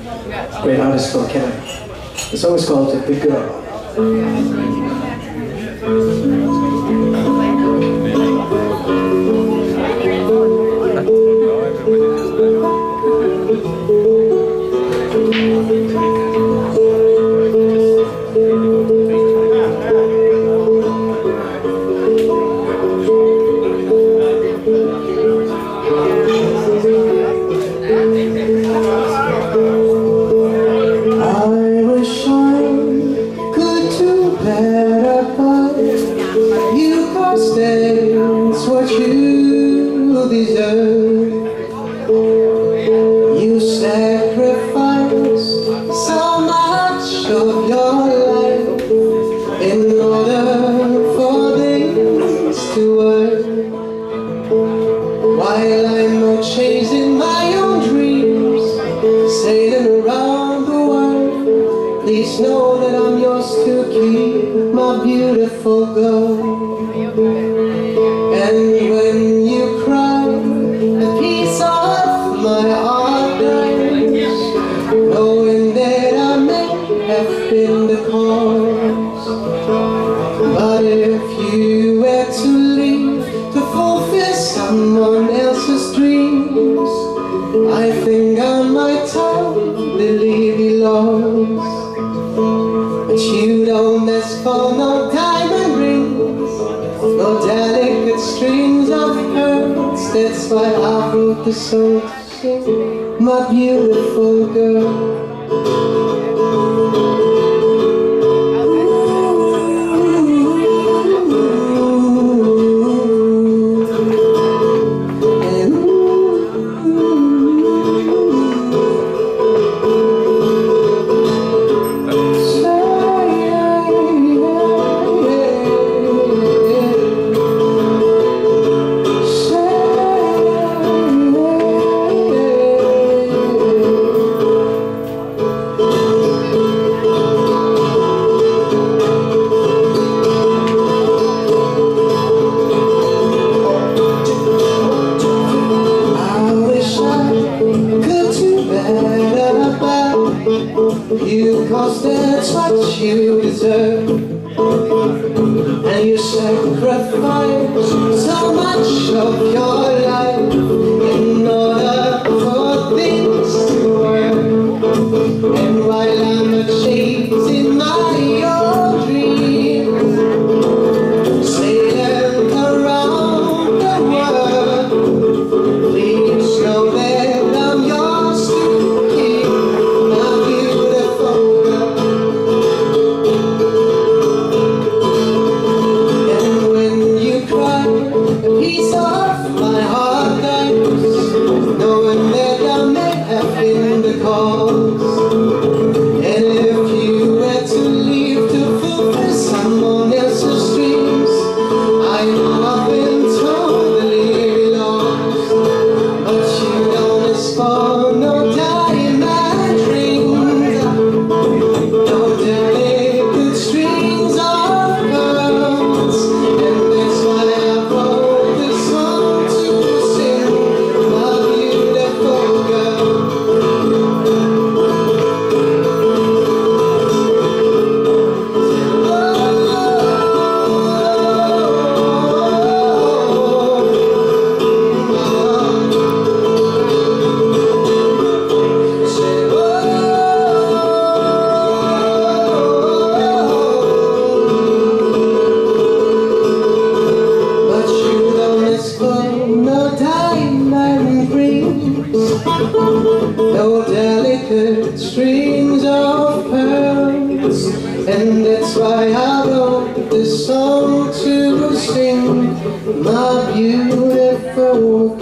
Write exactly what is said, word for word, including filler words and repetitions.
great artist called Kevin. The song is called The Girl. That's what you deserve. You sacrifice so much of your life in order for things to work. While I'm out chasing my own dreams, sailing around the world, please know that I'm yours to keep, my beautiful girl. And when you cry, a piece of my heart dies, knowing that I may have been the cause. But if you were to leave to fulfill someone else's dreams, I think I might totally be lost. But you don't ask for no diamond rings, no delicate strings of pearls. That's why I wrote the song to sing, my beautiful girl. You, cause that's what you deserve. And you sacrifice so much of your life in order for things to work. And while I'm chasing my own dreams, sailing around the world, please know that I'm yours to keep, my beautiful girl. And when you cry, a piece of my heart dies, knowing that I may have been the cause. And if you were to leave to fulfill someone else's dreams, I know I've been totally lost. But you don't ask for no diamond rings, no delicate strings of pearls. And that's why I wrote this song to sing, my beautiful girl. But you don't ask for no diamond rings, no delicate strings of pearls. And that's why I wrote this song to sing, my beautiful